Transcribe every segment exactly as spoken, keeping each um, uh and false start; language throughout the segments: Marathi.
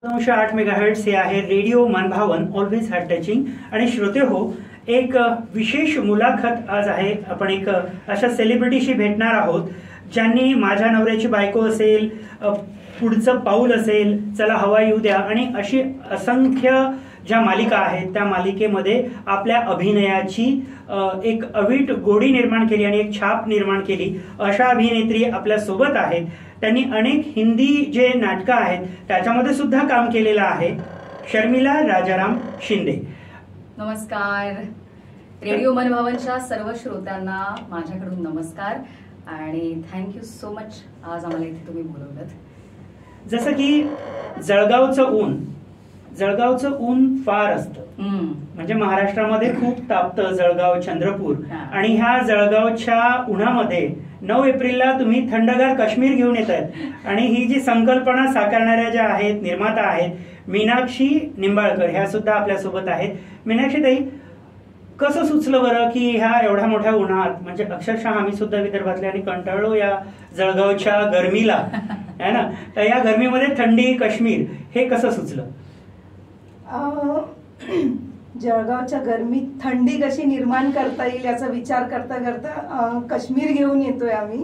नऊशे आठ मेगाहर्ट्ज हे आहे रेडिओ मनभावन ऑलवेज हार्ट टचिंग. आणि श्रोते हो, एक विशेष मुलाखत आज आहे. आपण एक अशा सेलिब्रिटीशी भेटणार आहोत ज्यांनी माझ्या नवऱ्याची बायको असेल, पुढचं पाऊल असेल, चला हवा येऊ द्या आणि अशी असंख्य ज्या मालिका आहेत त्या मालिकेमध्ये आपल्या अभिनयाची एक अवीट गोडी निर्माण केली आणि एक छाप निर्माण केली. अशा अभिनेत्री आपल्या सोबत आहेत. त्यांनी अनेक हिंदी जे नाटकं आहेत त्याच्यामध्ये सुद्धा काम केलेलं आहे. शर्मिला राजाराम शिंदे. नमस्कार. रेडिओ मनभावनच्या सर्व श्रोत्यांना माझ्याकडून नमस्कार आणि थँक्यू सो मच आज आम्हाला इथे तुम्ही बोलवलं. जसं की जळगावचं ऊन जळगावचं ऊन फार असतं, म्हणजे महाराष्ट्रामध्ये खूप तापतं जळगाव, चंद्रपूर. आणि ह्या जळगावच्या उन्हामध्ये नऊ एप्रिलला तुम्ही थंडगार काश्मीर घेऊन येत आहेत. आणि ही जी संकल्पना साकारणाऱ्या ज्या आहेत, निर्माता आहेत, मीनाक्षी निंबाळकर, ह्या सुद्धा आपल्यासोबत आहेत. मीनाक्षी ताई, कसं सुचलं बरं की ह्या एवढ्या मोठ्या उन्हात, म्हणजे अक्षरशः आम्ही सुद्धा विदर्भातले आणि कंटाळलो या जळगावच्या गरमीला, है ना, तर या गरमीमध्ये थंडी, काश्मीर, हे कसं सुचलं? जळगावच्या गरमीत थंडी कशी निर्माण करता येईल याचा विचार करता करता काश्मीर घेऊन येतोय आम्ही.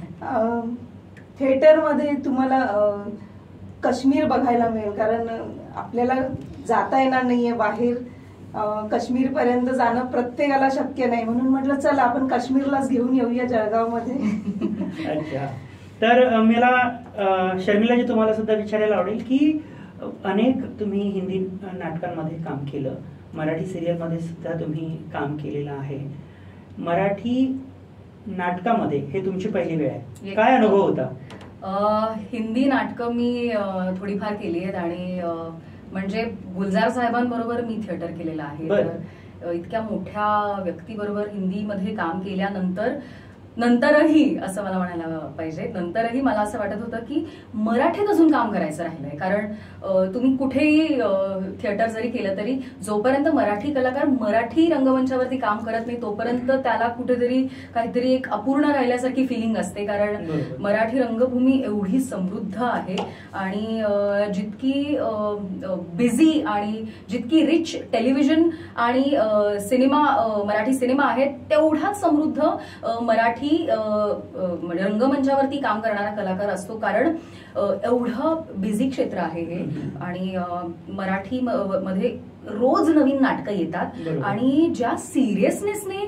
थिएटरमध्ये तुम्हाला काश्मीर बघायला मिळेल, कारण आपल्याला जाता येणार नाहीये बाहेर. काश्मीर पर्यंत जाणं प्रत्येकाला शक्य नाही, म्हणून म्हटलं चला आपण काश्मीरलाच घेऊन येऊया जळगावमध्ये. अच्छा, तर मला शर्मिलाजी तुम्हाला सुद्धा विचारायला आवडेल की अनेक तुम्ही हिंदी नाटकांमध्ये काम केलं, मराठी सिरियलमध्ये सुद्धा तुम्ही काम केलेलं आहे. मराठी नाटकामध्ये हे तुमची पहिली वेळ आहे, काय अनुभव होता? हिंदी नाटकं मी थोडीफार केली आहेत आणि म्हणजे गुलजार साहेबांबरोबर मी थिएटर केलेलं आहे. तर इतक्या मोठ्या व्यक्तीबरोबर हिंदीमध्ये काम केल्यानंतर नंतरही असं मला म्हणायला पाहिजे, नंतरही मला असं वाटत होतं की मराठीत अजून काम करायचं राहिलंय. कारण तुम्ही कुठेही थिएटर जरी केलं तरी जोपर्यंत मराठी कलाकार मराठी रंगमंचावरती काम करत नाही तोपर्यंत त्याला कुठेतरी काहीतरी एक अपूर्ण राहिल्यासारखी फिलिंग असते. कारण मराठी रंगभूमी एवढी समृद्ध आहे आणि जितकी बिझी आणि जितकी रिच टेलिव्हिजन आणि सिनेमा, मराठी सिनेमा आहे, तेवढाच समृद्ध मराठी रंगमंचावरती काम करणारा कलाकार असतो. कारण एवढं बिझी क्षेत्र आहे हे आणि मराठी मध्ये रोज नवीन नाटकं येतात आणि ज्या सिरियसनेसने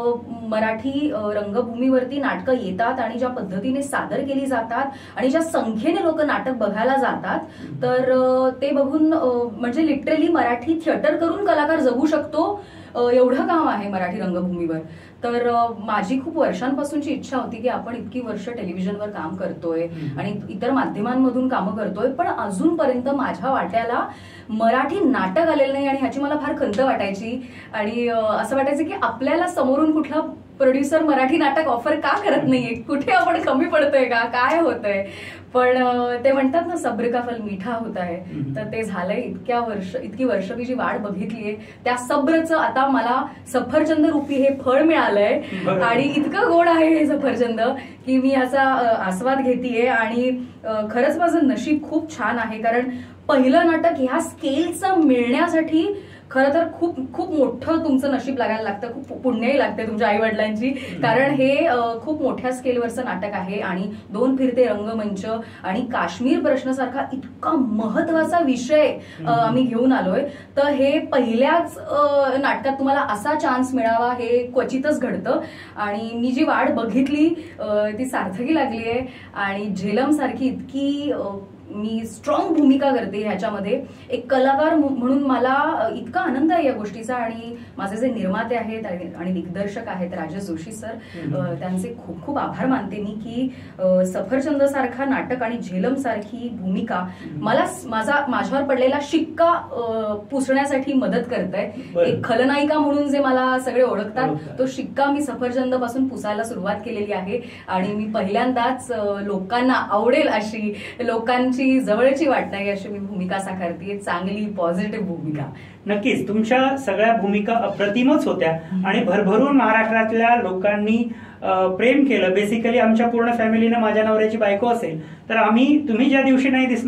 मराठी रंगभूमीवरती नाटकं येतात आणि ज्या पद्धतीने सादर केली जातात आणि ज्या संख्येने लोक नाटक बघायला जातात, तर ते बघून म्हणजे लिटरली मराठी थिएटर करून कलाकार जगू शकतो एवढं काम आहे मराठी रंगभूमीवर. तर माझी खूप वर्षांपासूनची इच्छा होती की आपण इतकी वर्ष टेलिव्हिजनवर काम करतोय आणि इतर माध्यमांमधून कामं करतोय, पण अजूनपर्यंत माझ्या वाट्याला मराठी नाटक आलेलं नाही आणि ह्याची मला फार खंत वाटायची. आणि असं वाटायचं की आपल्याला समोरून कुठला प्रोड्युसर मराठी नाटक ऑफर का करत नाहीये, कुठे आपण कमी पडतोय का, काय होतंय. पण ते म्हणतात ना, सब्र का फल मीठा होता है, तर ते झालंय. इतक्या वर्ष इतकी वर्ष मी जी वाट बघितलीये त्या सब्रचं आता मला सफरचंद रूपी हे फळ मिळालंय आणि इतकं गोड आहे हे सफरचंद की मी याचा आस्वाद घेतेय. आणि खरंच माझं नशीब खूप छान आहे, कारण पहिलं नाटक ह्या स्केलचं मिळण्यासाठी खरं तर खूप खूप मोठं तुमचं नशीब लागायला लागतं, खूप पुण्यही लागते तुमच्या आई वडिलांची. कारण हे खूप मोठ्या स्केलवरचं नाटक आहे आणि दोन फिरते रंगमंच आणि काश्मीर प्रश्नासारखा इतका महत्वाचा विषय आम्ही घेऊन आलोय. तर हे पहिल्याच नाटकात तुम्हाला असा चान्स मिळावा हे क्वचितच घडतं. आणि मी जी वाट बघितली ती सार्थकी लागली आहे आणि झेलम सारखी इतकी मी स्ट्रॉंग भूमिका करते ह्याच्यामध्ये एक कलाकार म्हणून. मला इतका आनंद आहे या गोष्टीचा. आणि माझे जे निर्माते आहेत आणि दिग्दर्शक आहेत राजेश जोशी सर, त्यांचे खूप खूप आभार मानते मी की सफरचंद सारखा नाटक आणि झेलम सारखी भूमिका मला माझा माझ्यावर पडलेला शिक्का पुसण्यासाठी मदत करतंय. एक खलनायिका म्हणून जे मला सगळे ओळखतात तो शिक्का मी सफरचंद पासून पुसायला सुरुवात केलेली आहे. आणि मी पहिल्यांदाच लोकांना आवडेल अशी, लोकांची जवळची वाटणारी अशी मी भूमिका साकारते, चांगली पॉझिटिव्ह भूमिका. नक्कीच तुमच्या सगळ्या भूमिका अप्रतिमच होत्या आणि भरभरून महाराष्ट्रातल्या लोकांनी प्रेम केलं. बेसिकली आमच्या पूर्ण फॅमिलीने माझ्या नवऱ्याची बायको असेल तर आम्ही तुम्ही ज्या दिवशी नाही दिसणार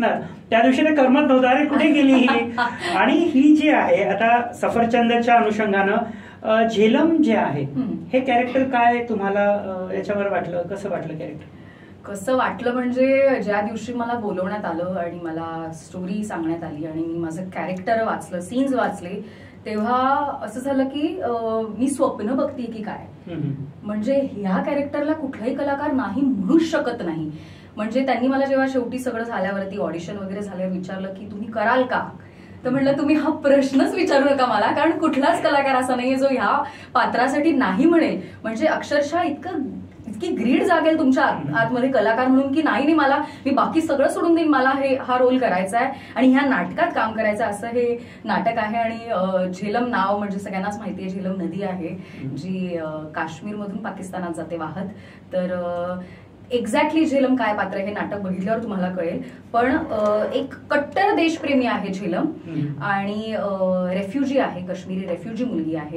त्या दिवशी ते करमत नव्हतं, अरे कुठे गेली ही. आणि ही जी आहे आता सफरचंदच्या अनुषंगानं झेलम जे आहे हे कॅरेक्टर काय तुम्हाला याच्यावर वाटलं, कसं वाटलं कॅरेक्टर? कसं वाटलं म्हणजे ज्या दिवशी मला बोलवण्यात आलं आणि मला स्टोरी सांगण्यात आली आणि मी माझं कॅरेक्टर वाचलं, सीन्स वाचले, तेव्हा असं झालं की मी स्वप्न बघते की काय. म्हणजे ह्या कॅरेक्टरला कुठलाही कलाकार नाही म्हणूच शकत नाही. म्हणजे त्यांनी मला जेव्हा शेवटी सगळं झाल्यावरती ऑडिशन वगैरे झाल्यावर विचारलं की तुम्ही कराल का, तर म्हटलं तुम्ही हा प्रश्नच विचारू नका मला, कारण कुठलाच कलाकार असा नाहीये जो ह्या पात्रासाठी नाही म्हणेल. म्हणजे अक्षरशः इतकं इतकी ग्रीड जागेल तुमच्या आतमध्ये कलाकार म्हणून की नाही नाही मला मी बाकी सगळं सोडून देईन, मला हे हा रोल करायचा आहे आणि ह्या नाटकात काम करायचं, असं हे नाटक आहे. आणि झेलम नाव म्हणजे सगळ्यांनाच माहिती आहे, झेलम नदी आहे जी काश्मीरमधून पाकिस्तानात जाते वाहत. तर एक्झॅक्टली झेलम काय पात्र हे नाटक बघितल्यावर तुम्हाला कळेल. पण एक कट्टर देशप्रेमी आहे झेलम आणि रेफ्युजी आहे, काश्मीरी रेफ्युजी मुलगी आहे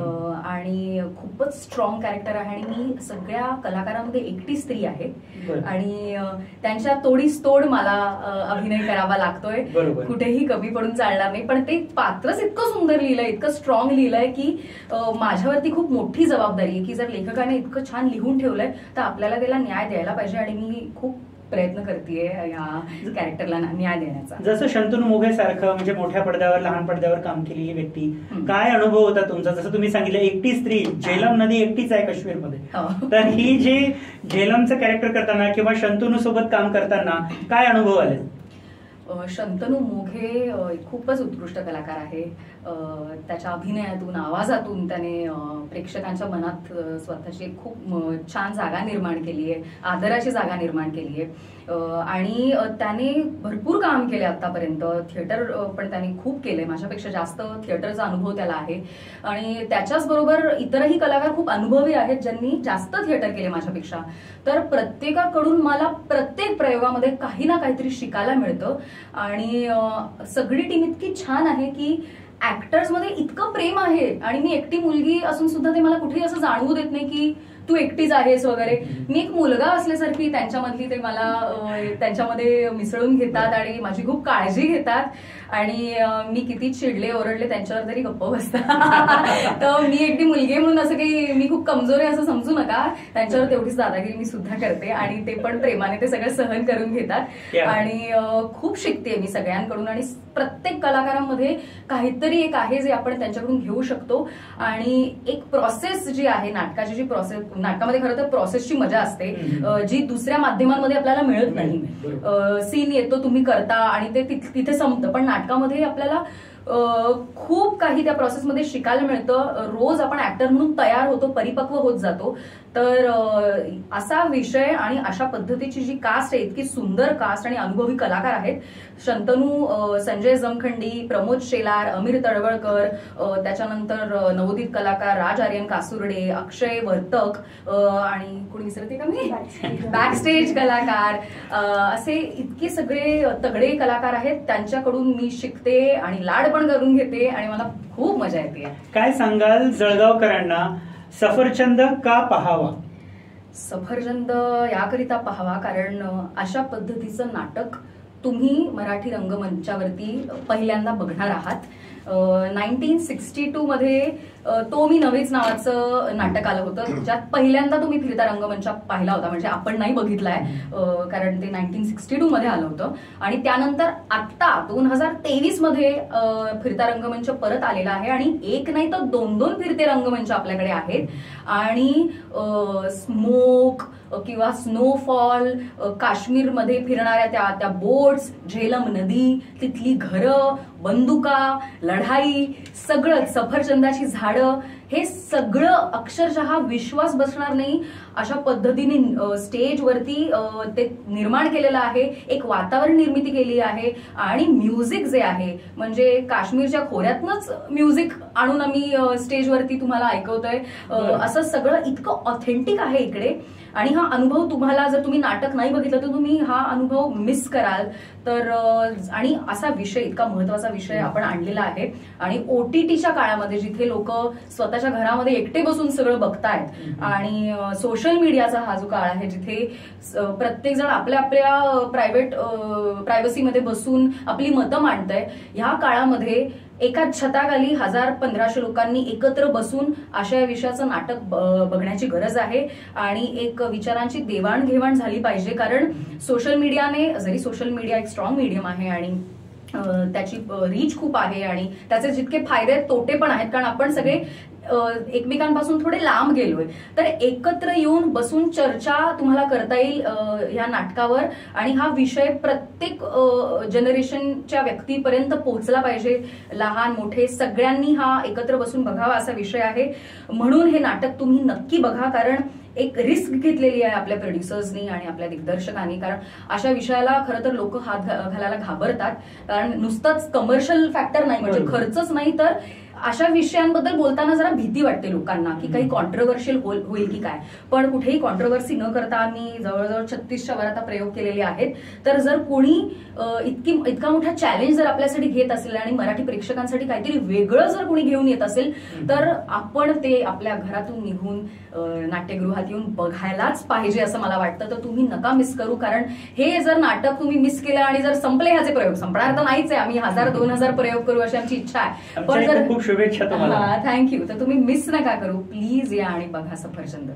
आणि खूपच स्ट्रॉंग कॅरेक्टर आहे. आणि मी सगळ्या कलाकारांमध्ये एकटी स्त्री आहे आणि त्यांच्या तोडीस तोड मला अभिनय करावा लागतोय, कुठेही कमी पडून चालणार नाही. पण ते पात्रच इतकं सुंदर लिहिलंय, इतकं स्ट्रॉंग लिहिलंय की माझ्यावरती खूप मोठी जबाबदारी आहे की जर लेखकाने इतकं छान लिहून ठेवलंय तर आपल्याला त्याला न्याय द्यायला पाहिजे. आणि मी खूप प्रयत्न करतेय या कॅरेक्टरला न्याय देण्याचा. जसं शंतनू मोघे सारखं म्हणजे मोठ्या पडद्यावर लहान पडद्यावर काम केलेली व्यक्ती, काय अनुभव होता तुमचा? जसं तुम्ही सांगितलं एकटी स्त्री, झेलम नदी एकटीच आहे काश्मीरमध्ये, तर ही जी झेलमचं कॅरेक्टर करताना किंवा शंतनू सोबत काम करताना काय अनुभव आले? शंतनू मोघे खूपच उत्कृष्ट कलाकार आहे. त्याच्या अभिनयातून, आवाजातून त्याने प्रेक्षकांच्या मनात स्वतःची खूप छान जागा निर्माण केली आहे, आदराची जागा निर्माण केली आहे. आणि त्याने भरपूर काम केले आतापर्यंत, थिएटर पण त्याने खूप केलंय, माझ्यापेक्षा जास्त थिएटरचा अनुभव त्याला आहे. आणि त्याच्याच बरोबर इतरही कलाकार खूप अनुभवी आहेत ज्यांनी जास्त थिएटर केले माझ्यापेक्षा. तर प्रत्येकाकडून मला प्रत्येक प्रयोगामध्ये काही ना काहीतरी शिकायला मिळतं. आणि सगळी टीम इतकी छान आहे की ऍक्टर्स मध्ये इतकं प्रेम आहे आणि मी एकटी मुलगी असून सुद्धा ते मला कुठेही असं जाणवू देत नाही की तू एकटीच आहेस वगैरे. मी एक मुलगा असल्यासारखी त्यांच्यामधली ते मला त्यांच्यामध्ये मिसळून घेतात आणि माझी खूप काळजी घेतात. आणि मी किती चिडले ओरडले त्यांच्यावर तरी गप्प बसतात. तर मी एकटी मुलगी म्हणून असं काही मी खूप कमजोर आहे असं समजू नका, त्यांच्यावर तेवढीच दादागिरी मी सुद्धा करते आणि ते पण प्रेमाने ते सगळं सहन करून घेतात. आणि खूप शिकते मी सगळ्यांकडून. आणि प्रत्येक कलाकारांमध्ये काहीतरी एक आहे जे आपण त्यांच्याकडून घेऊ शकतो. आणि एक प्रोसेस जी आहे नाटकाची, जी प्रोसेस नाटकामध्ये खरं तर प्रोसेसची मजा असते जी दुसऱ्या माध्यमांमध्ये आपल्याला मिळत नाही. सीन येतो, तुम्ही करता आणि ते तिथे संपतं. पण नाटकामध्ये आपल्याला खूप काही त्या प्रोसेसमध्ये शिकायला मिळतं. रोज आपण ऍक्टर म्हणून तयार होतो, परिपक्व होत जातो. तर असा विषय आणि अशा पद्धतीची जी कास्ट आहे, इतकी सुंदर कास्ट आणि अनुभवी कलाकार आहेत. शंतनू, संजय जमखंडी, प्रमोद शेलार, अमीर तळवळकर, त्याच्यानंतर नवोदित कलाकार राज आर्यन कासुर्डे, अक्षय वर्तक आणि कोणी विसरते का मी, बॅकस्टेज कलाकार, असे इतके सगळे तगडे कलाकार आहेत. त्यांच्याकडून मी शिकते आणि लाड पण करून घेते आणि मला खूप मजा येते. काय सांगाल जळगावकरांना सफरचंद का पाहावा? सफरचंद याकरिता पाहावा कारण अशा पद्धतीचं नाटक तुम्ही मराठी रंगमंचावरती पहिल्यांदा बघणार आहात. नाईन्टीन सिक्स्टी टू मध्ये तो मी नवेच नावाचं नाटक आलं होतं, ज्यात पहिल्यांदा तुम्ही फिरता रंगमंच पाहिला होता. म्हणजे आपण नाही बघितलाय कारण ते नाईन्टीन सिक्स्टी टू मध्ये आलं होतं. आणि त्यानंतर आता दोन हजार तेवीस मध्ये फिरता रंगमंच परत आलेला आहे. आणि एक नाही तर दोन दोन फिरते रंगमंच आपल्याकडे आहेत. आणि स्मोक किंवा स्नोफॉल, काश्मीरमध्ये फिरणाऱ्या त्या त्या बोट्स, झेलम नदी, तिथली घरं, बंदुका, लढाई, सगळं, सफरचंदाची झाडं, हे सगळं अक्षरशः विश्वास बसणार नाही अशा पद्धतीने स्टेजवरती ते निर्माण केलेलं आहे. एक वातावरण निर्मिती केली आहे. आणि म्युझिक जे आहे म्हणजे काश्मीरच्या खोऱ्यातनच म्युझिक आणून आम्ही स्टेजवरती तुम्हाला ऐकवतोय. असं सगळं इतकं ऑथेंटिक आहे इकडे. आणि हा अनुभव तुम्हाला, जर तुम्ही नाटक नाही बघितलं तर तुम्ही हा अनुभव मिस कराल. तर आणि असा विषय, इतका महत्वाचा विषय आपण आणलेला आहे. आणि ओटीटीच्या काळामध्ये जिथे लोक स्वतः स्वतःच्या घरामध्ये एकटे बसून सगळं बघतायत आणि सोशल मीडियाचा हा जो काळ आहे जिथे प्रत्येक जण आपल्या आपल्या प्रायव्हेट प्रायव्हसीमध्ये बसून आपली मतं मांडतंय, ह्या काळामध्ये एका छताखाली हजार पंधराशे लोकांनी एकत्र बसून अशा विषयाचं नाटक बघण्याची गरज आहे आणि एक विचारांची देवाणघेवाण झाली पाहिजे. कारण सोशल मीडियाने, जरी सोशल मीडिया एक स्ट्रॉंग मीडियम आहे आणि त्याची रीच खूप आहे आणि त्याचे जितके फायदे आहेत तोटे पण आहेत, कारण आपण सगळे एकमेकांपासून थोडे लांब गेलोय, तर एकत्र येऊन बसून चर्चा तुम्हाला करता येईल ह्या नाटकावर आणि हा विषय प्रत्येक जनरेशनच्या व्यक्तीपर्यंत पोहोचला पाहिजे. लहान मोठे सगळ्यांनी हा एकत्र बसून बघावा असा विषय आहे. म्हणून हे नाटक तुम्ही नक्की बघा, कारण एक रिस्क घेतलेली आहे आपल्या प्रोड्युसर्सनी आणि आपल्या दिग्दर्शकांनी. कारण अशा विषयाला खरं तर लोक हात घालायला घाबरतात, कारण नुसतंच कमर्शियल फॅक्टर नाही, म्हणजे खर्चच नाही, तर अशा विषयांबद्दल बोलताना जरा भीती वाटते लोकांना की काही कॉन्ट्रोवर्शियल होईल की काय. पण कुठेही कॉन्ट्रोवर्सी न करता आम्ही जवळजवळ छत्तीसच्या वर आता प्रयोग केलेले आहेत. तर जर कोणी इतकी इतका मोठा चॅलेंज जर आपल्यासाठी घेत असेल आणि मराठी प्रेक्षकांसाठी काहीतरी वेगळं जर कोणी घेऊन येत असेल, तर आपण ते आपल्या घरातून निघून नाट्यगृहात येऊन बघायलाच पाहिजे असं मला वाटतं. तर तुम्ही नका मिस करू, कारण हे जर नाटक तुम्ही मिस केलं आणि जर संपले ह्याचे प्रयोग, संपणार तर नाहीच आहे, आम्ही हजार दोन हजार प्रयोग करू अशी आमची इच्छा आहे, पण जर शुभेच्छा तुम्हाला. थँक्यू. तर तुम्ही मिस नका करू, प्लीज या आणि बघा सफरचंद.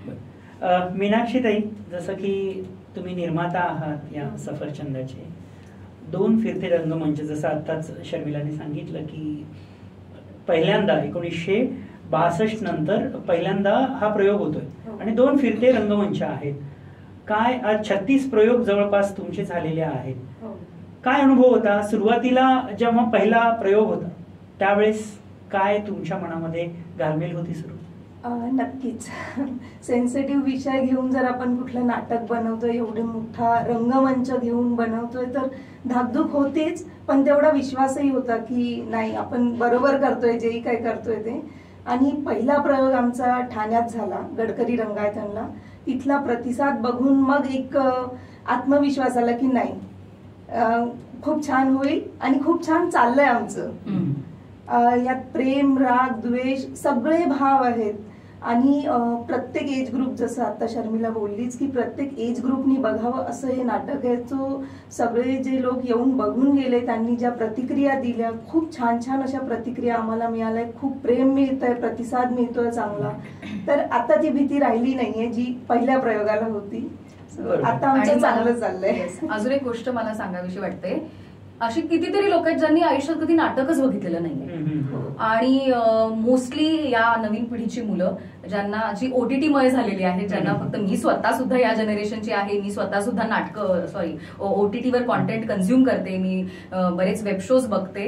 मीनाक्षी ताई, जसं की तुम्ही निर्माता आहात या सफरचंदाचे, दोन फिरते रंगमंच, जसं आताच शर्मिलाने सांगितलं की पहिल्यांदा एकोणीसशे बासष्ट नंतर पहिल्यांदा हा प्रयोग होतोय आणि दोन फिरते रंगमंच आहेत. काय आज छत्तीस प्रयोग जवळपास तुमचे झालेले आहेत. काय अनुभव होता सुरुवातीला जेव्हा पहिला प्रयोग होता त्यावेळेस? काय तुमच्या मनामध्ये घालमेल होती सुरू? नक्कीच सेन्सिटिव्ह विषय घेऊन जर आपण कुठलं नाटक बनवतोय, एवढे मोठा रंगमंच घेऊन बनवतोय, तर धाकधूक होतीच, पण तेवढा विश्वासही होता की नाही आपण बरोबर करतोय जेही काय करतोय ते. आणि पहिला प्रयोग आमचा ठाण्यात झाला गडकरी रंगायतनला. तिथला प्रतिसाद बघून मग एक आत्मविश्वास आला की नाही खूप छान होईल आणि खूप छान चाललंय आमचं. यात प्रेम, राग, द्वेष सगळे भाव आहेत आणि प्रत्येक एज ग्रुप, जसं आता शर्मिला बोललीच की प्रत्येक एज ग्रुपनी बघावं असं हे नाटक आहे. तो सगळे जे लोक येऊन बघून गेले त्यांनी ज्या प्रतिक्रिया दिल्या, खूप छान छान अशा प्रतिक्रिया आम्हाला मिळाल्या, खूप प्रेम मिळतंय, प्रतिसाद मिळतोय चांगला. तर आता ती भीती राहिली नाहीये जी पहिल्या प्रयोगाला होती. आता आमचं चांगलं चाललंय. अजून एक गोष्ट मला सांगावीशी वाटते, अशी कितीतरी लोक आहेत ज्यांनी आयुष्यात कधी नाटकच बघितलेलं नाहीये आणि मोस्टली या नवीन पिढीची मुलं ज्यांना जी ओटीटी मय झालेली आहे, ज्यांना फक्त मी स्वतः सुद्धा या जनरेशनची आहे, मी स्वतः सुद्धा नाटक सॉरी ओटीटीवर कॉन्टेंट कन्झ्युम करते, मी बरेच वेब शोज बघते.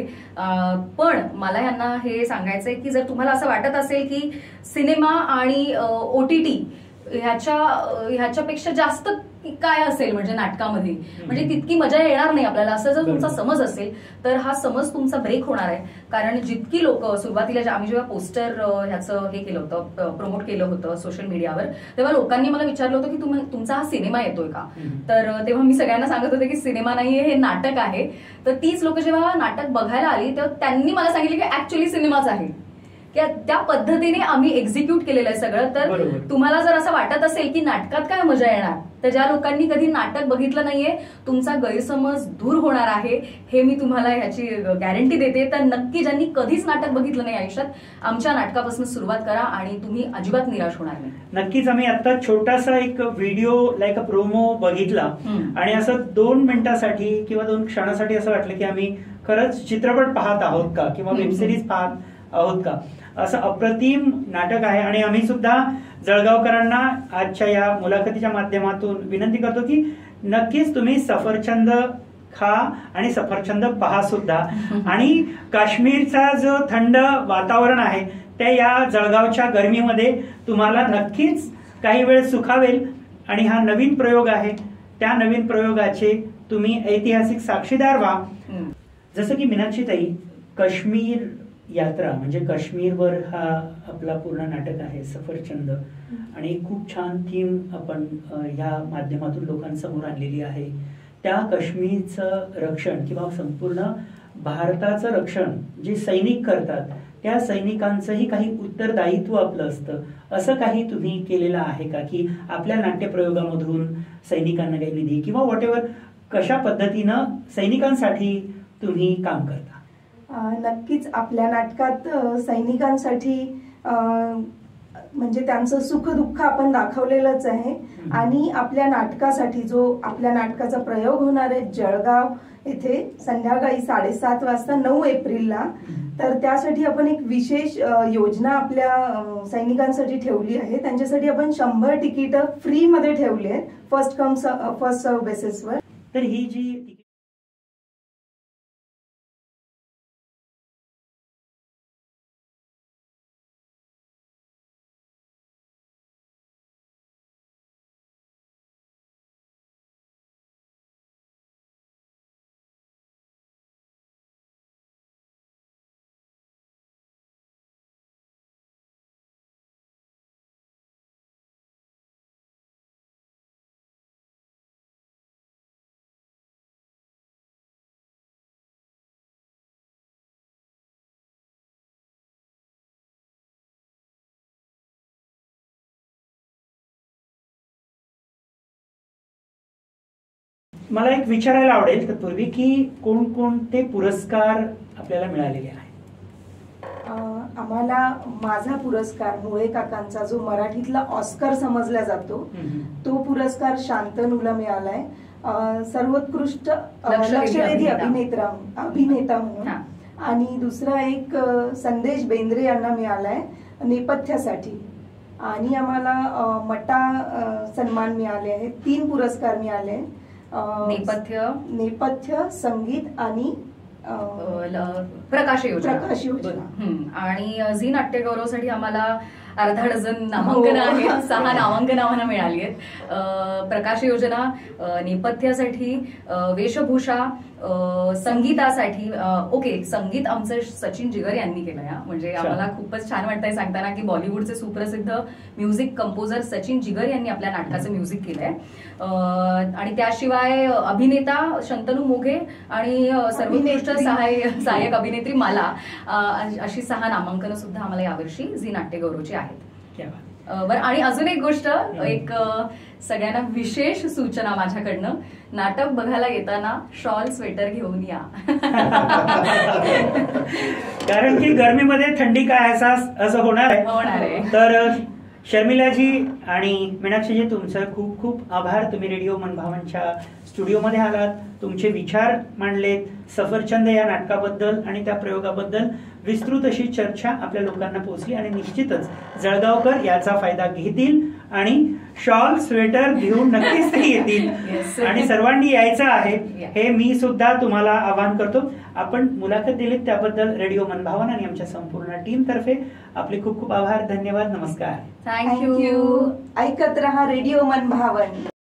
पण मला यांना हे सांगायचंय की जर तुम्हाला असं वाटत असेल की सिनेमा आणि ओटीटी ह्याच्या ह्याच्यापेक्षा जास्त काय असेल म्हणजे नाटकामध्ये, म्हणजे तितकी मजा येणार नाही आपल्याला, असं जर तुमचा समज असेल तर हा समज तुमचा ब्रेक होणार आहे. कारण जितकी लोक सुरुवातीला आम्ही जेव्हा पोस्टर ह्याचं हे केलं होतं, प्रमोट केलं होतं सोशल मीडियावर, तेव्हा लोकांनी मला विचारलं होतं की तुम्ही तुमचा हा सिनेमा येतोय का. तर तेव्हा मी सगळ्यांना सांगत होते की सिनेमा नाहीये, हे नाटक आहे. तर तीच लोक जेव्हा नाटक बघायला आली तेव्हा त्यांनी मला सांगितलं की ऍक्च्युअली सिनेमाच आहे, त्या पद्धतीने आम्ही एक्झिक्यूट केलेलं आहे सगळं. तर तुम्हाला जर असं वाटत असेल की नाटकात काय मजा येणार, तर ज्या लोकांनी कधी नाटक बघितलं नाहीये तुमचा गैरसमज दूर होणार आहे, हे मी तुम्हाला ह्याची गॅरंटी देते. तर नक्की ज्यांनी कधीच नाटक बघितलं नाही आयुष्यात, आमच्या नाटकापासून सुरुवात करा आणि तुम्ही अजिबात निराश होणार नाही. नक्कीच. आम्ही आता छोटासा एक व्हिडिओ लाईक अ प्रोमो बघितला आणि असं दोन मिनिटासाठी किंवा दोन क्षणासाठी असं वाटलं की आम्ही खरंच चित्रपट पाहत आहोत का किंवा वेबसिरीज पाहत आहोत का. असं अप्रतिम नाटक आहे आणि आम्ही सुद्धा जळगावकरांना आजच्या या मुलाखतीच्या माध्यमातून विनंती करतो की नक्कीच तुम्ही सफरचंद खा आणि सफरचंद पहा सुद्धा. आणि काश्मीरचा जो थंड वातावरण आहे ते या जळगावच्या गरमीमध्ये तुम्हाला नक्कीच काही वेळ सुखावेल. आणि हा नवीन प्रयोग आहे, त्या नवीन प्रयोगाचे तुम्ही ऐतिहासिक साक्षीदार व्हा. जसं की मीनाक्षी ताई, काश्मीर यात्रा म्हणजे काश्मीरवर हा आपला पूर्ण नाटक आहे सफरचंद, आणि खूप छान थीम आपण ह्या माध्यमातून लोकांसमोर आणलेली आहे. त्या काश्मीरचं रक्षण किंवा संपूर्ण भारताचं रक्षण जे सैनिक करतात त्या सैनिकांचंही काही उत्तरदायित्व आपलं असतं. असं काही तुम्ही केलेलं आहे का की आपल्या नाट्यप्रयोगामधून सैनिकांना काही निधी किंवा व्हॉट एव्हर कशा पद्धतीनं सैनिकांसाठी तुम्ही काम करता? नक्कीच आपल्या नाटकात सैनिकांसाठी म्हणजे त्यांचं सुख दुःख आपण दाखवलेलंच आहे. आणि आपल्या नाटकासाठी जो आपल्या नाटकाचा प्रयोग होणार आहे जळगाव येथे संध्याकाळी साडेसात वाजता नऊ एप्रिलला, तर त्यासाठी आपण एक विशेष योजना आपल्या सैनिकांसाठी ठेवली आहे. त्यांच्यासाठी आपण शंभर तिकीट फ्री मध्ये ठेवली आहेत फर्स्ट कम फर्स्ट सर्व बेसिसवर. तर ही जी मला एक विचारायला आवडेल तत्पूर्वी की कोणकोणते पुरस्कार आपल्याला मिळालेले आहेत? आम्हाला माझा पुरस्कार मुळे काकांचा जो मराठीतला ऑस्कर समजला जातो तो पुरस्कार शांतनूला मिळालाय. सर्वोत्कृष्ट लक्षवेधी अभिनेता अभिनेता म्हणून. आणि दुसरा एक संदेश बेंद्रे यांना मिळालाय नेपथ्यासाठी. आणि आम्हाला मटा सन्मान मिळाले आहेत. तीन पुरस्कार मिळाले. नेपथ्य नेपथ्य संगीत आणि प्रकाश योजना प्रकाश योजना. आणि झी नाट्यगौरवसाठी आम्हाला अर्धा डझन नामांकन आहेत. सहा नामांकन आम्हाला मिळाली आहेत. प्रकाश योजना, नेपथ्यासाठी, वेशभूषा, संगीतासाठी. ओके, संगीत आमचं सचिन जिगर यांनी केलंय. म्हणजे आम्हाला खूपच छान वाटतंय सांगताना की बॉलिवूडचे सुप्रसिद्ध म्युझिक कंपोजर सचिन जिगर यांनी आपल्या नाटकाचं म्युझिक केलंय. आणि त्याशिवाय अभिनेता शंतनू मोघे आणि सर्वोत्कृष्ट सहाय्य सहाय्यक अभिनेत्री मला, अशी सहा नामांकनं सुद्धा आम्हाला यावर्षी झी नाट्यगौरवची आहेत. बरं, आणि अजून एक गोष्ट, एक सगळ्यांना विशेष सूचना माझ्याकडनं, नाटक बघायला येताना शॉल स्वेटर घेऊन या. कारण की गरमीमध्ये थंडी काय असा असं होणार आहे. होणार आहे. तर शर्मिलाजी आणि मीनाक्षीजी तुमचं खूप खूप आभार. तुम्ही रेडिओ मनभावनच्या स्टुडिओमध्ये आलात, तुमचे विचार मांडलेत, सफरचंद या नाटकाबद्दल आणि त्या प्रयोगाबद्दल विस्तृत अशी चर्चा आपल्या लोकांना पोहोचली. आणि निश्चितच जळगावकर याचा फायदा घेतील आणि शॉल स्वेटर घेऊन नक्कीच ते येतील. आणि सर्वांनी यायचं आहे हे मी सुद्धा तुम्हाला आवाहन करतो. आपण मुलाखत दिलीत त्याबद्दल रेडिओ मनभावन आणि आमच्या संपूर्ण टीम तर्फे आपले खूप खूप आभार. धन्यवाद. नमस्कार. थँक्यू. ऐकत रहा रेडिओ मनभावन.